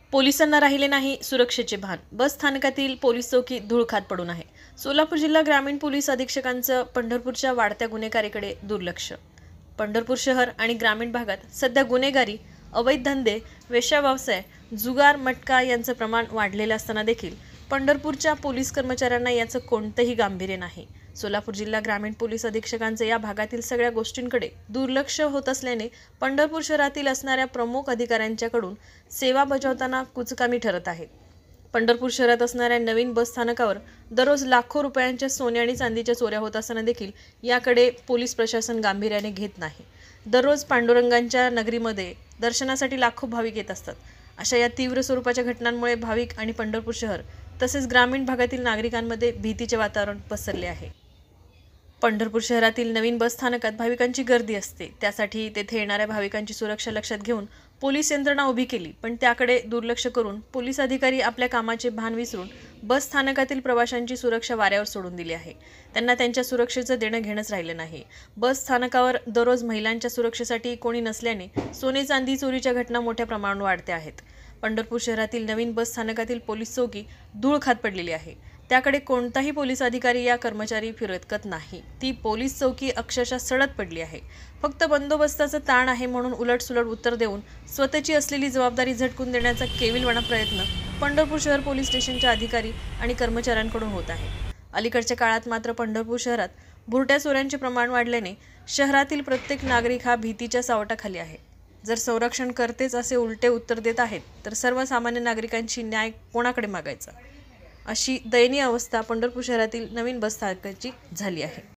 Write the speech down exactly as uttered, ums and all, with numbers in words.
पोलिसांना राहिले नाही सुरक्षेचे भान। बस स्थानकातील पोलीस चौकी धूळखात पडून आहे। सोलापूर जिल्हा ग्रामीण पोलीस अधीक्षकांचं पंढरपूरच्या वाढत्या गुन्हेगारीकडे दुर्लक्ष। पंढरपूर शहर आणि ग्रामीण भागात सध्या गुन्हेगारी, अवैध धंदे, वेश्या व्यवसाय, जुगार, मटका यांचं प्रमाण वाढलेलं असताना देखील पंढरपूरच्या पोलीस कर्मचाऱ्यांना याचं कोणतंही गांभीर्य नाही। सोलापूर जिल्हा ग्रामीण पोलीस अधीक्षकांचे या भागातील सगळ्या गोष्टींकडे दुर्लक्ष होत असल्याने पंढरपूर शहरातील असणाऱ्या प्रमुख अधिकाऱ्यांच्याकडून सेवा बजावताना कुचकामी ठरत आहेत। पंढरपूर शहरात असणाऱ्या नवीन बस स्थानकावर दररोज लाखो रुपयांच्या सोने आणि चांदीच्या चोऱ्या होत असताना देखील याकडे पोलीस प्रशासन गांभीर्याने घेत नाही। दररोज पांडुरंगांच्या नगरीमध्ये दर्शनासाठी लाखो भाविक येत असतात। अशा या तीव्र स्वरूपाच्या घटनांमुळे भाविक आणि पंढरपूर शहर तसेच ग्रामीण भागातील नागरिकांमध्ये भीतीचे वातावरण पसरले आहे। पंढरपूर शहरातील नवीन बस स्थानकात भाविकांची गर्दी असते, त्यासाठी तेथे येणाऱ्या भाविकांची सुरक्षा लक्षात घेऊन पोलीस यंत्रणा उभी केली, पण त्याकडे दुर्लक्ष करून पोलीस अधिकारी आपल्या कामाचे भान विसरून बस स्थानकातील प्रवाशांची सुरक्षा वाऱ्यावर सोडून दिली आहे। त्यांना त्यांच्या सुरक्षेचं देणं घेणंच राहिलं नाही। बस स्थानकावर दररोज महिलांच्या सुरक्षेसाठी कोणी नसल्याने सोने चांदी चोरीच्या घटना मोठ्या प्रमाणावर वाढत्या आहेत। पंढरपूर शहरातील नवीन बस स्थानकातील पोलीस चौकी धूळखात पडलेली आहे। त्याकडे कोणताही पोलीस अधिकारी या कर्मचारी फिरकत नाही। ती पोलीस चौकी अक्षरशः सडत पडली आहे। फक्त बंदोबस्ताचं ताण आहे म्हणून उलटसुलट उत्तर देऊन स्वतःची असलेली जबाबदारी झटकून देण्याचा केविलवाणा प्रयत्न पंढरपूर शहर पोलीस स्टेशनच्या अधिकारी आणि कर्मचाऱ्यांकडून होत आहे। अलीकडच्या काळात मात्र पंढरपूर शहरात भुरट्या चोऱ्यांचे प्रमाण वाढल्याने शहरातील प्रत्येक नागरिक हा भीतीच्या सावटाखाली आहे। जर संरक्षण करतेच असे उलटे उत्तर देत आहेत तर सर्वसामान्य नागरिकांची न्याय कोणाकडे मागायचा, अशी दयनीय अवस्था पंढरपूर शहरातील नवीन बस स्थानकाची झाली आहे।